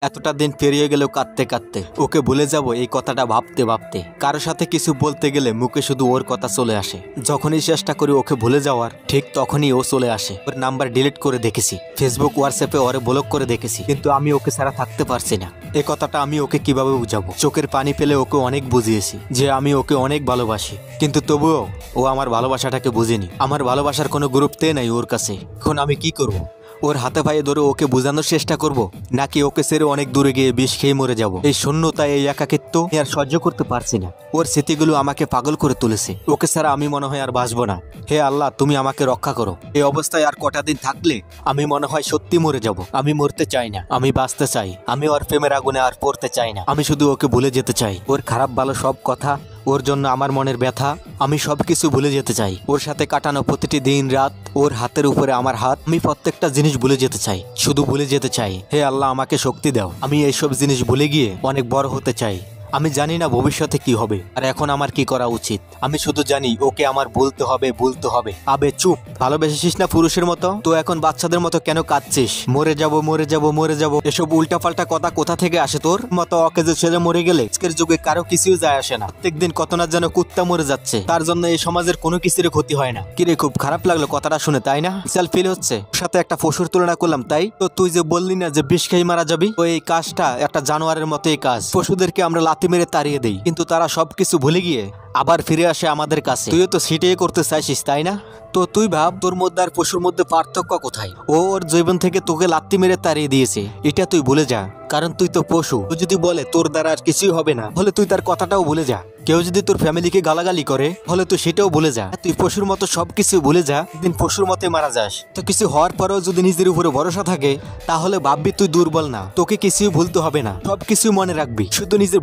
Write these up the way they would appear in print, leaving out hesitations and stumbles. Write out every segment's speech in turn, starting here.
এতটা দিন পেরিয়ে গেলেও কাঁদতে কাঁদতে ওকে ভুলে যাব এই কথাটা ভাবতে ভাবতে কারো সাথে কিছু বলতে গেলে মুখে শুধু ওর কথা চলে আসে। যখনই চেষ্টা করি ওকে ভুলে যাওয়ার ঠিক তখনই ও চলে আসে। ওর নাম্বার ডিলিট করে দেখেছি, ফেসবুক হোয়াটসঅ্যাপে ওরে ব্লক করে দেখেছি, কিন্তু আমি ওকে ছাড়া থাকতে পারছি না। এই কথাটা আমি ওকে কিভাবে বুঝাবো? চোখের পানি ফেলে ওকে অনেক বুঝিয়েছি যে আমি ওকে অনেক ভালোবাসি, কিন্তু তবুও ও আমার ভালোবাসাটাকে বুঝেনি। আমার ভালোবাসার কোনো গুরুত্বে নাই ওর কাছে। এখন আমি কি করব? ওর হাতে পায়ে ধরে ওকে বোঝানোর চেষ্টা করব, নাকি ওকে ছেড়ে অনেক দূরে গিয়ে বিষ খেয়ে মরে যাব? এই শূন্যতা, এই একাকিত্ব আর সহ্য করতে পারছি না। ওর স্মৃতিগুলো আমাকে পাগল করে তুলেছে। ওকে ছাড়া আমি মনে হয় আর বাঁচবো না। হে আল্লাহ, তুমি আমাকে রক্ষা করো। এই অবস্থায় আর কটা দিন থাকলে আমি মনে হয় সত্যি মরে যাব। আমি মরতে চাই না, আমি বাঁচতে চাই। আমি ওর প্রেমের আগুনে আর পড়তে চাই না। আমি শুধু ওকে ভুলে যেতে চাই। ওর খারাপ ভালো সব কথা, ওর জন্য আমার মনের ব্যথা, আমি সবকিছু ভুলে যেতে চাই। ওর সাথে কাটানো প্রতিটি দিন রাত, ওর হাতের উপরে আমার হাত, আমি প্রত্যেকটা জিনিস ভুলে যেতে চাই, শুধু ভুলে যেতে চাই। হে আল্লাহ, আমাকে শক্তি দাও। আমি এইসব জিনিস ভুলে গিয়ে অনেক বড় হতে চাই। আমি জানি না ভবিষ্যতে কি হবে আর এখন আমার কি করা উচিত। আমি শুধু জানি ওকে আমার বলতে হবে, বলতে হবে। আবে চুপ, ভালোবেসেছিস না পুরুষের মতো? তো এখন বাচ্চাদের মতো কেন কাঁদছিস? মরে যাব, মরে যাব, মরে যাব, এসব উল্টাপাল্টা কথা কোথা থেকে আসে তোর মতো? অকেজো ছেলে মরে গেলে আজকের যুগে কারো কিছুই যায় আসে না। প্রত্যেকদিন কত না যেন কুত্তা মরে যাচ্ছে, তার জন্য এই সমাজের কোনো কিছুর ক্ষতি হয় না। কিরে, খুব খারাপ লাগলো কথাটা শুনে, তাই না? বিশাল ফিল হচ্ছে। ওর সাথে একটা পশুর তুলনা করলাম, তাই তো? তুই যে বললি না যে বিষ খেয়ে মারা যাবি, তো এই কাজটা একটা জানোয়ারের মতোই কাজ। পশুদেরকে আমরা লাথি মেরে তাড়িয়ে দেই, কিন্তু তারা সবকিছু ভুলে গিয়ে আবার ফিরে আসে আমাদের কাছে। তুইও তো সেটাই করতে চাইছিস, তাই না? তো তুই ভাব, তোর মধ্যে আর পশুর মধ্যে পার্থক্য কোথায়? ও ওর জীবন থেকে তোকে লাত্তি মেরে তাড়িয়ে দিয়েছে, এটা তুই ভুলে যা। কারণ তুই তো পশু। ও যদি বলে তোর দ্বারা আর কিছুই হবে না, হলে তুই তার কথাটাও ভুলে যা। কেউ যদি তোর ফ্যামিলিকে গালাগালি করে, হলে তুই সেটাও ভুলে যা। তুই পশুর মতো সবকিছু ভুলে যা, একদিন পশুর মতে মারা যাস। তো কিছু হওয়ার পরেও যদি নিজের উপরে ভরসা থাকে, তাহলে ভাববি তুই দুর্বল না। তোকে কিছুই ভুলতে হবে না, সবকিছু মনে রাখবি। শুধু নিজের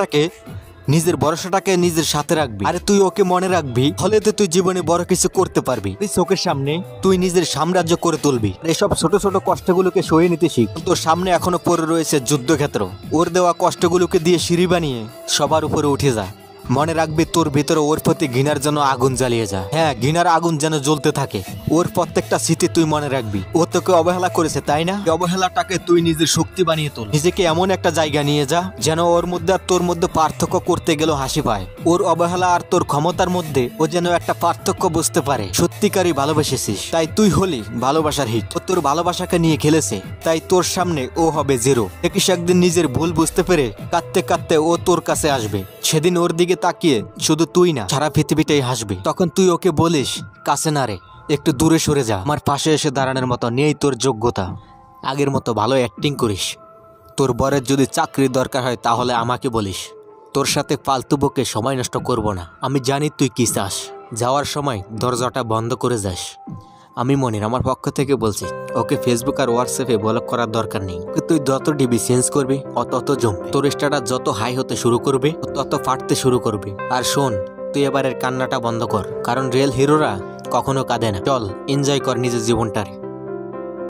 ভরসাটাকে নিজের সাথে রাখবি। আরে তুই ওকে মনে রাখবি, হলে তো তুই জীবনে বড় কিছু করতে পারবি। চোখের সামনে তুই নিজের সাম্রাজ্য করে তুলবি। এসব ছোট ছোট কষ্টগুলোকে সয়ে নিতে শিখ। তোর সামনে এখনো পড়ে রয়েছে যুদ্ধক্ষেত্র। ওর দেওয়া কষ্টগুলোকে দিয়ে সিঁড়ি বানিয়ে সবার উপরে উঠে যা। মনে রাখবি, তোর ভিতরে ওর প্রতি ঘৃণার জন্য আগুন জ্বালিয়ে যা। হ্যাঁ, ঘৃণার আগুন যেন জ্বলতে থাকে। ওর প্রত্যেকটা স্মৃতি তুই মনে রাখবি। ও তোকে অবহেলা করেছে, তাই না? অবহেলাটাকে তুই নিজের শক্তি বানিয়ে তোল। নিজেকে এমন একটা জায়গা নিয়ে যা যেন ওর মধ্যে আর তোর মধ্যে পার্থক্য করতে গেলেও হাসি পায়। ওর অবহেলা আর তোর ক্ষমতার মধ্যে ও যেন একটা পার্থক্য বুঝতে পারে। সত্যিকারই ভালোবেসেছিস, তাই তুই হলি ভালোবাসার হিট। ও তোর ভালোবাসাকে নিয়ে খেলেছে, তাই তোর সামনে ও হবে জিরো। দেখিস একদিন নিজের ভুল বুঝতে পেরে কাঁদতে কাঁদতে ও তোর কাছে আসবে। সেদিন ওর দিকে তাকিয়ে শুধু তুই না, সারা পৃথিবীটাই হাসবে। তখন তুই ওকে বলিস, কাছে না রে, একটু দূরে সরে যা। আমার পাশে এসে দাঁড়ানোর মতো নেই তোর যোগ্যতা। আগের মতো ভালো অ্যাক্টিং করিস। তোর বরের যদি চাকরির দরকার হয় তাহলে আমাকে বলিস। তোর সাথে ফালতু বকে সময় নষ্ট করব না। আমি জানি তুই কি চাস। যাওয়ার সময় দরজাটা বন্ধ করে যাস। আমি মনির আমার পক্ষ থেকে বলছি, ওকে ফেসবুক আর হোয়াটসঅ্যাপে ব্লক করার দরকার নেই। তুই যত ডিবি চেঞ্জ করবি তত জমবে। তোর স্ট্যাটাস যত হাই হতে শুরু করবে তত ফাটতে শুরু করবে। আর শোন, তুই এবারের কান্নাটা বন্ধ কর, কারণ রিয়েল হিরোরা কখনো কাঁদে না। চল, এনজয় কর নিজের জীবনটারে।